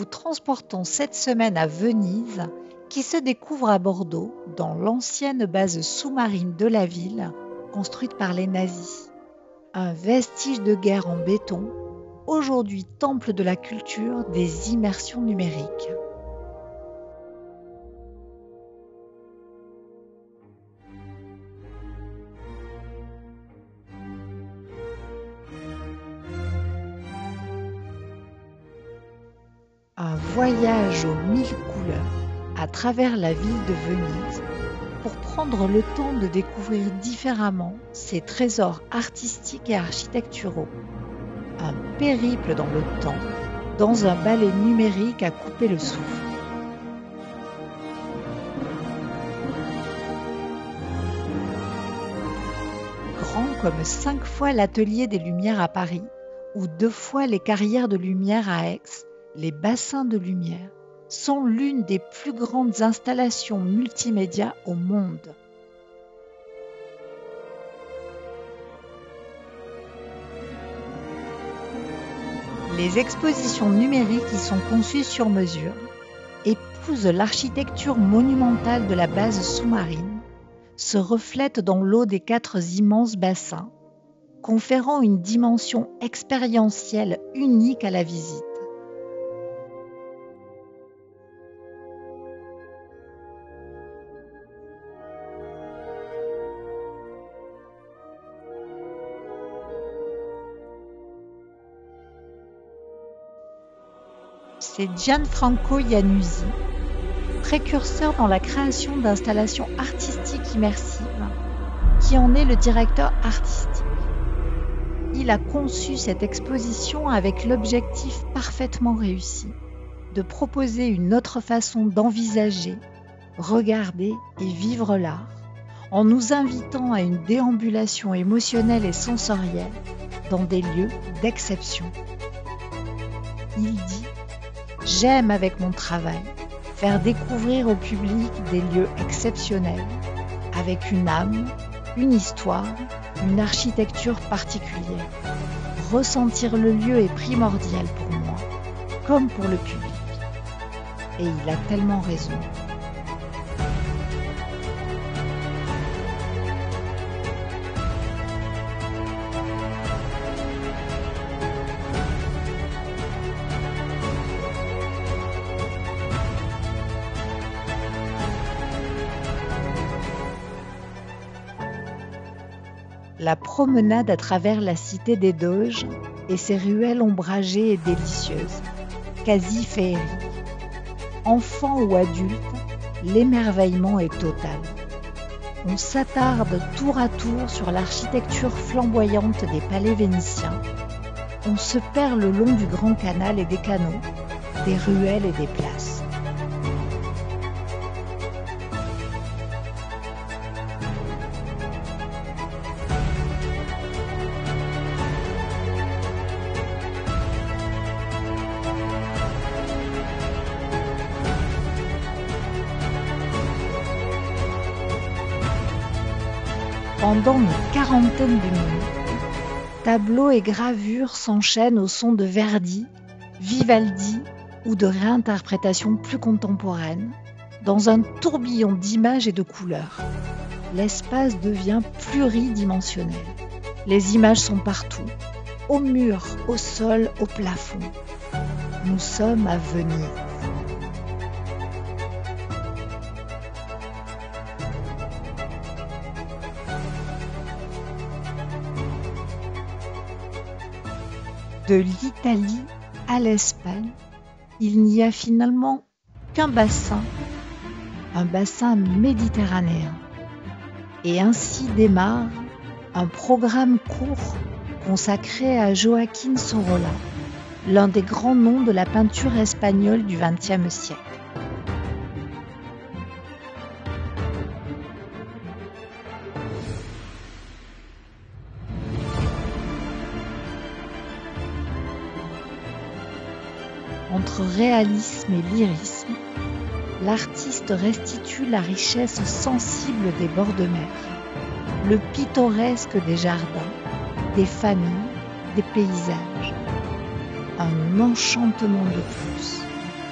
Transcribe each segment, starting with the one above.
transportons cette semaine à Venise, qui se découvre à Bordeaux, dans l'ancienne base sous-marine de la ville, construite par les nazis. Un vestige de guerre en béton, aujourd'hui temple de la culture des immersions numériques. Un voyage aux 1000 couleurs à travers la ville de Venise pour prendre le temps de découvrir différemment ses trésors artistiques et architecturaux. Un périple dans le temps, dans un ballet numérique à couper le souffle. Grand comme 5 fois l'Atelier des Lumières à Paris ou 2 fois les Carrières de Lumière à Aix, les bassins de lumière sont l'une des plus grandes installations multimédia au monde. Les expositions numériques y sont conçues sur mesure, épousent l'architecture monumentale de la base sous-marine, se reflètent dans l'eau des 4 immenses bassins, conférant une dimension expérientielle unique à la visite. C'est Gianfranco Iannuzzi, précurseur dans la création d'installations artistiques immersives, qui en est le directeur artistique. Il a conçu cette exposition avec l'objectif parfaitement réussi de proposer une autre façon d'envisager, regarder et vivre l'art, en nous invitant à une déambulation émotionnelle et sensorielle dans des lieux d'exception. Il dit: j'aime avec mon travail faire découvrir au public des lieux exceptionnels, avec une âme, une histoire, une architecture particulière. Ressentir le lieu est primordial pour moi, comme pour le public. Et il a tellement raison. La promenade à travers la cité des Doges et ses ruelles ombragées et délicieuses, quasi féeriques. Enfant ou adulte, l'émerveillement est total. On s'attarde tour à tour sur l'architecture flamboyante des palais vénitiens. On se perd le long du grand canal et des canaux, des ruelles et des places. Pendant une quarantaine de minutes, tableaux et gravures s'enchaînent au son de Verdi, Vivaldi ou de réinterprétations plus contemporaines, dans un tourbillon d'images et de couleurs. L'espace devient pluridimensionnel. Les images sont partout, au mur, au sol, au plafond. Nous sommes à Venise. De l'Italie à l'Espagne, il n'y a finalement qu'un bassin, un bassin méditerranéen. Et ainsi démarre un programme court consacré à Joaquín Sorolla, l'un des grands noms de la peinture espagnole du XXe siècle. Entre réalisme et lyrisme, l'artiste restitue la richesse sensible des bords de mer, le pittoresque des jardins, des familles, des paysages. Un enchantement de plus.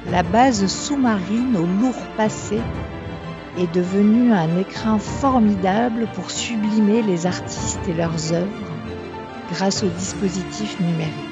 la base sous-marine au lourd passé est devenue un écrin formidable pour sublimer les artistes et leurs œuvres grâce aux dispositifs numériques.